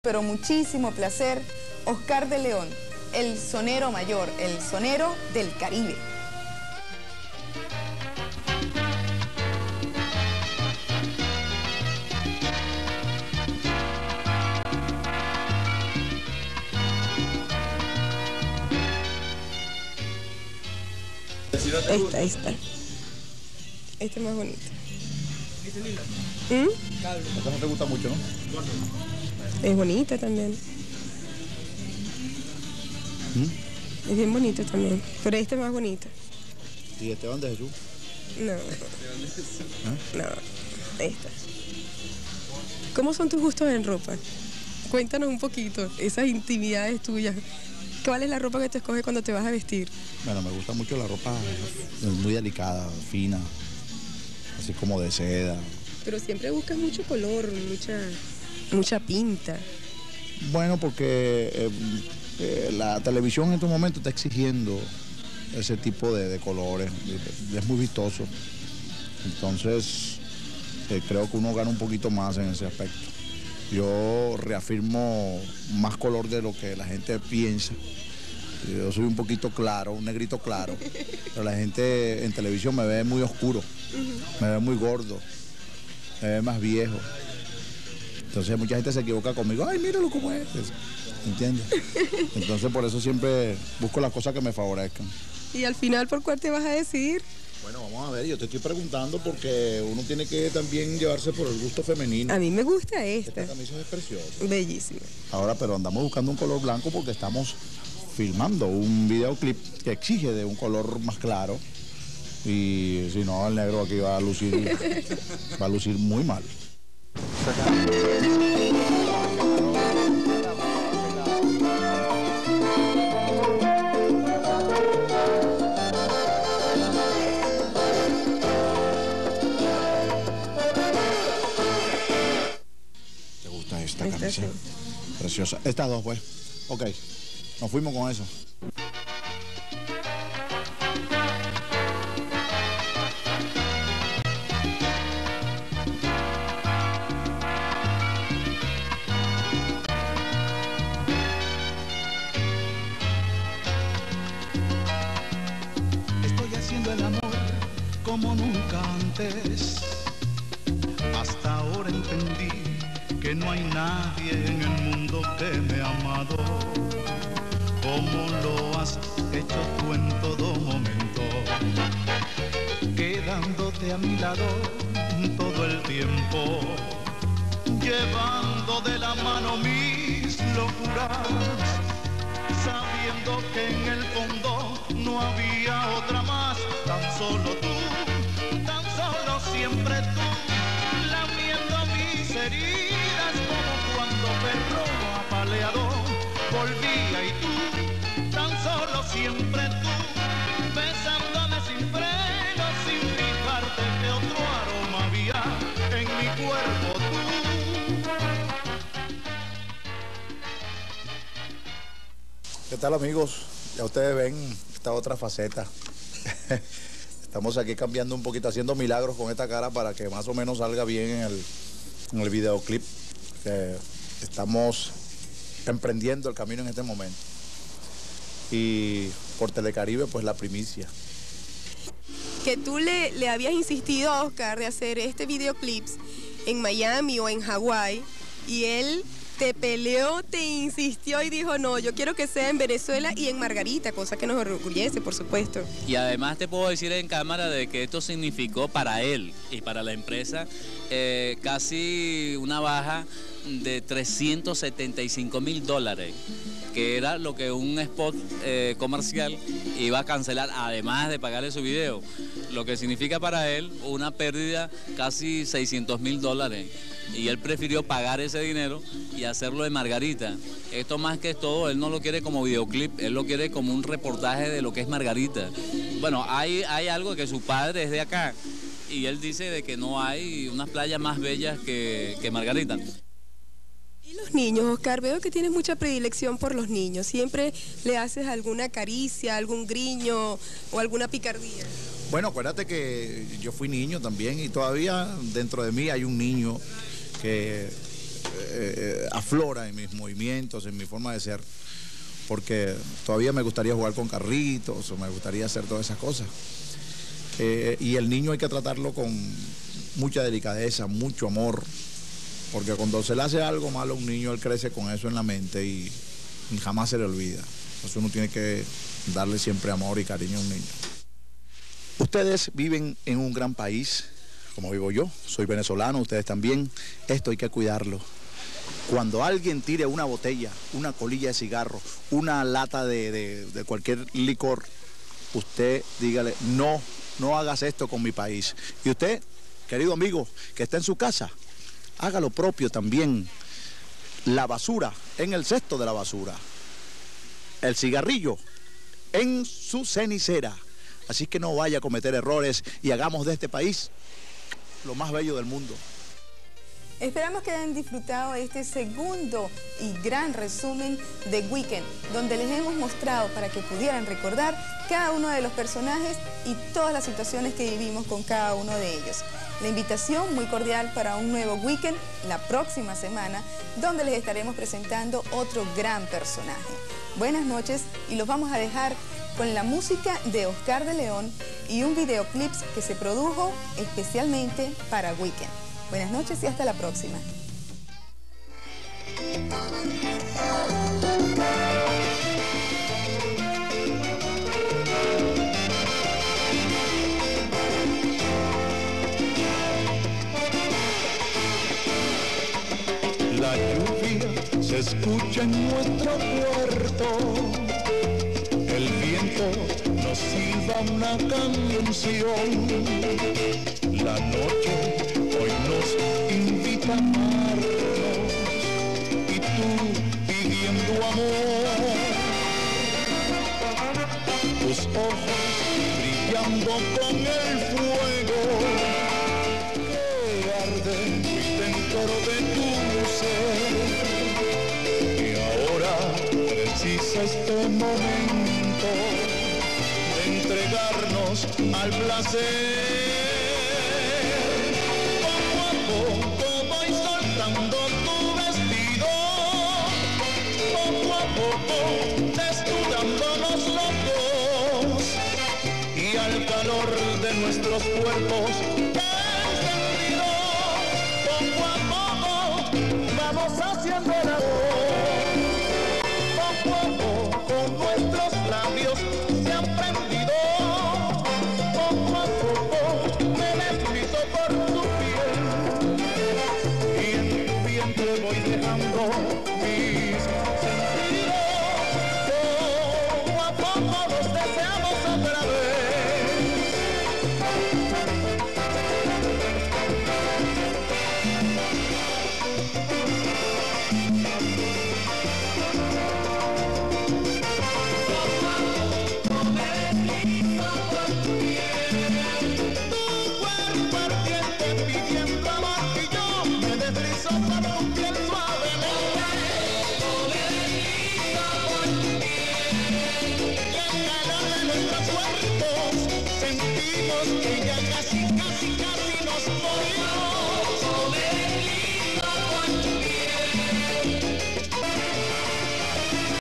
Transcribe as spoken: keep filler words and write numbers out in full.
Pero muchísimo placer, Oscar de León, el sonero mayor, el sonero del Caribe. Esta, esta. Este es más bonito. ¿Este es lila? ¿Mm? Esta no te gusta mucho, ¿no? Es bonita también. ¿Mm? Es bien bonito también. Pero este es más bonito. ¿Y Esteban de Jesús? No. ¿Ah? No. Esta. ¿Cómo son tus gustos en ropa? Cuéntanos un poquito, esas intimidades tuyas. ¿Cuál es la ropa que te escoges cuando te vas a vestir? Bueno, me gusta mucho la ropa muy delicada, fina, así como de seda. Pero siempre buscas mucho color, mucha, mucha pinta. Bueno, porque eh, eh, la televisión en estos momentos está exigiendo ese tipo de, de colores, es muy vistoso. Entonces, eh, creo que uno gana un poquito más en ese aspecto. Yo reafirmo más color de lo que la gente piensa. Yo soy un poquito claro, un negrito claro, pero la gente en televisión me ve muy oscuro, me ve muy gordo, me ve más viejo. Entonces mucha gente se equivoca conmigo, ay, míralo cómo es, ¿entiendes? Entonces por eso siempre busco las cosas que me favorezcan. ¿Y al final por cuál te vas a decidir? Bueno, vamos a ver, yo te estoy preguntando porque uno tiene que también llevarse por el gusto femenino. A mí me gusta esta. Esta camisa es preciosa. Bellísima. Ahora, pero andamos buscando un color blanco porque estamos filmando un videoclip que exige de un color más claro. Y si no, el negro aquí va a lucir, va a lucir muy mal. ¿Te gusta esta Esta camisa? sí. Preciosa. Estas dos, pues. Ok, nos fuimos con eso. Estoy haciendo el amor como nunca antes. Hasta ahora entendí que no hay nadie en el mundo que me ha amado como lo has hecho tú en todo momento, quedándote a mi lado todo el tiempo, llevando de la mano mis locuras, sabiendo que en el fondo no había otra más, tan solo tú, tan solo siempre tú, lamiendo mis heridas como cuando perro apaleado volvía y tú, tan solo siempre tú, besándome sin freno, sin fijarte que otro aroma había en mi cuerpo tú. ¿Qué tal, amigos? Ya ustedes ven esta otra faceta. Estamos aquí cambiando un poquito, haciendo milagros con esta cara para que más o menos salga bien en el, en el videoclip que estamos emprendiendo el camino en este momento. Y por Telecaribe, pues la primicia. Que tú le, le habías insistido a Oscar de hacer este videoclip en Miami o en Hawái y él te peleó, te insistió y dijo no, yo quiero que sea en Venezuela y en Margarita, cosa que nos orgullece, por supuesto. Y además te puedo decir en cámara de que esto significó para él y para la empresa eh, casi una baja de trescientos setenta y cinco mil dólares, que era lo que un spot eh, comercial iba a cancelar, además de pagarle su video, lo que significa para él una pérdida casi seiscientos mil dólares. Y él prefirió pagar ese dinero y hacerlo de Margarita. Esto más que todo, él no lo quiere como videoclip, él lo quiere como un reportaje de lo que es Margarita. Bueno, hay, hay algo que su padre es de acá y él dice de que no hay unas playas más bellas que, que Margarita. ¿Y los niños, Oscar? Veo que tienes mucha predilección por los niños. ¿Siempre le haces alguna caricia, algún griño o alguna picardía? Bueno, acuérdate que yo fui niño también y todavía dentro de mí hay un niño que eh, aflora en mis movimientos, en mi forma de ser, porque todavía me gustaría jugar con carritos, o me gustaría hacer todas esas cosas. Eh, y el niño hay que tratarlo con mucha delicadeza, mucho amor, porque cuando se le hace algo malo a un niño, él crece con eso en la mente y, y jamás se le olvida. Entonces uno tiene que darle siempre amor y cariño a un niño. Ustedes viven en un gran país, como vivo yo, soy venezolano, ustedes también. Esto hay que cuidarlo. Cuando alguien tire una botella, una colilla de cigarro, una lata de, de, de cualquier licor, usted dígale, no, no hagas esto con mi país. Y usted, querido amigo, que está en su casa, haga lo propio también. La basura en el cesto de la basura. El cigarrillo en su cenicera. Así que no vaya a cometer errores y hagamos de este país lo más bello del mundo. Esperamos que hayan disfrutado este segundo y gran resumen de Weekend, donde les hemos mostrado para que pudieran recordar cada uno de los personajes y todas las situaciones que vivimos con cada uno de ellos. La invitación muy cordial para un nuevo Weekend la próxima semana, donde les estaremos presentando otro gran personaje. Buenas noches y los vamos a dejar con la música de Oscar de León y un videoclip que se produjo especialmente para Weekend. Buenas noches y hasta la próxima. La lluvia se escucha en nuestro puerto. El viento nos silba una canción. La noche hoy nos invita a amarnos y tú pidiendo amor. Tus ojos brillando con el fuego que arde muy dentro de tu ser. Y ahora precisa este momento de entregarnos al placer. Poco a poco voy soltando tu vestido, poco a poco desnudándonos los dos, y al calor de nuestros cuerpos encendidos, poco a poco vamos haciendo el amor. Poco a poco nuestros labios se han prendido, poco a poco me deslizo por tu piel, y en tu vientre voy dejando mis sentidos. Poco a poco nos deseamos otra vez. Sentimos que ya